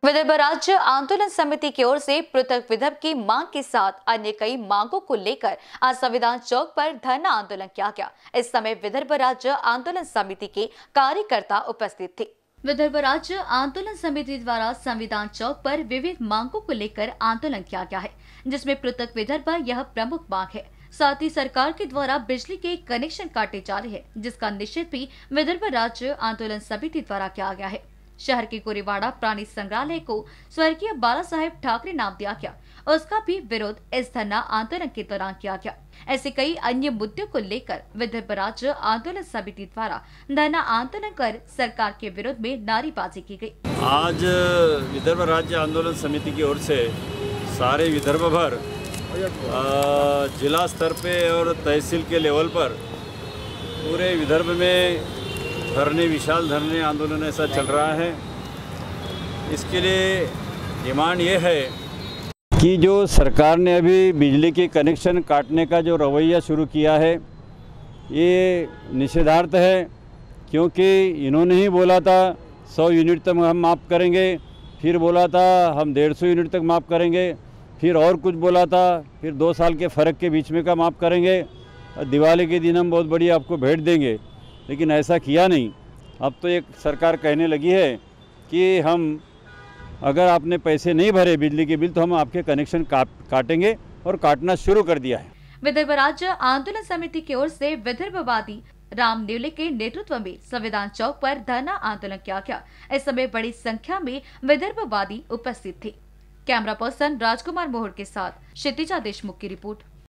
विदर्भ राज्य आंदोलन समिति की ओर से पृथक विदर्भ की मांग के साथ अन्य कई मांगों को लेकर आज संविधान चौक पर धरना आंदोलन किया गया। इस समय विदर्भ राज्य आंदोलन समिति के कार्यकर्ता उपस्थित थे। विदर्भ राज्य आंदोलन समिति द्वारा संविधान चौक पर विविध मांगों को लेकर आंदोलन किया गया है, जिसमें पृथक विदर्भ यह प्रमुख मांग है। साथ ही सरकार के द्वारा बिजली के कनेक्शन काटे जा रहे हैं, जिसका निषेध भी विदर्भ राज्य आंदोलन समिति द्वारा किया गया है। शहर के कोरेवाड़ा प्राणी संग्रहालय को स्वर्गीय बाला साहेब ठाकरे नाम दिया गया, उसका भी विरोध इस धरना आंदोलन के दौरान किया गया। ऐसे कई अन्य मुद्दों को लेकर विदर्भ राज्य आंदोलन समिति द्वारा धरना आंदोलन कर सरकार के विरोध में नारेबाजी की गई। आज विदर्भ राज्य आंदोलन समिति की ओर से सारे विदर्भ भर जिला स्तर पे और तहसील के लेवल पर पूरे विदर्भ में विशाल धरने आंदोलन ऐसा चल रहा है। इसके लिए डिमांड ये है कि जो सरकार ने अभी बिजली के कनेक्शन काटने का जो रवैया शुरू किया है, ये निषेधार्थ है, क्योंकि इन्होंने ही बोला था 100 यूनिट तक हम माफ़ करेंगे, फिर बोला था हम 150 यूनिट तक माफ़ करेंगे, फिर और कुछ बोला था, फिर 2 साल के फ़र्क के बीच में का माफ़ करेंगे, दिवाली के दिन हम बहुत बड़ी आपको भेंट देंगे, लेकिन ऐसा किया नहीं। अब तो एक सरकार कहने लगी है कि हम अगर आपने पैसे नहीं भरे बिजली के बिल तो हम आपके कनेक्शन काटेंगे, और काटना शुरू कर दिया है। विदर्भ राज्य आंदोलन समिति की ओर से विदर्भवादी राम नेवले के नेतृत्व में संविधान चौक पर धरना आंदोलन किया गया। इस समय बड़ी संख्या में विदर्भवादी उपस्थित थे। कैमरा पर्सन राजकुमार मोहर के साथ क्षितिजा देशमुख की रिपोर्ट।